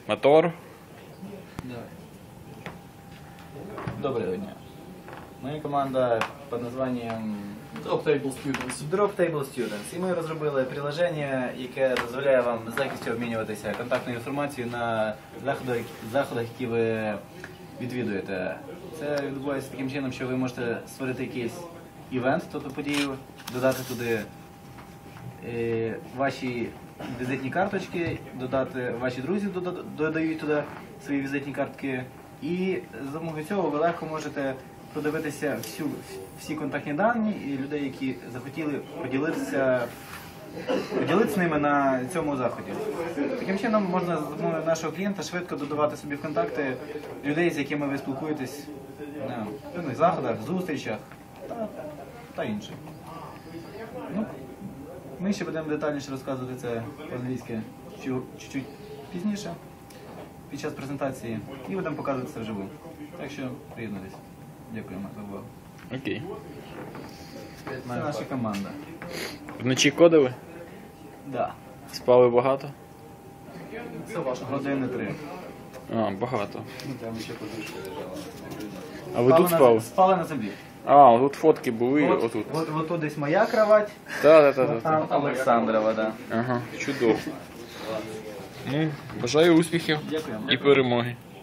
Мотор. Давай. Доброго дня. Моя команда під названням Droptable Students. Droptable Students. І ми розробили приложення, яке дозволяє вам з легкістю обмінюватися контактною інформацією на заходах, які ви відвідуєте. Це відбувається таким чином, що ви можете створити якийсь івент, тобто подію, додати туди ваші візитні карточки, додати ваші друзі додають туди свої візитні картки. І за допомогою цього ви легко можете подивитися всі контактні дані і людей, які захотіли поділитися ними на цьому заході. Таким чином можна за допомогою нашого клієнта швидко додавати собі в контакти людей, з якими ви спілкуєтесь на певних заходах, зустрічах та інших. Ну, ми ще будемо детальніше розказувати це по-англійськи чуть-чуть пізніше, під час презентації, і будемо показувати це вживу. Так що приєднуйтесь. Дякуємо за увагу. Окей. Це наша команда. Вночі кодили? Да. Спали багато? Це ваша години 3. А, багато. Там ще подушка лежала. А ви тут спали? Спали на землі. А, тут фотки були, отут. От тут десь моя кровать, Так. там Олександрова, да. Ага, чудово. Ну, бажаю успіхів Дякуємо. і перемоги.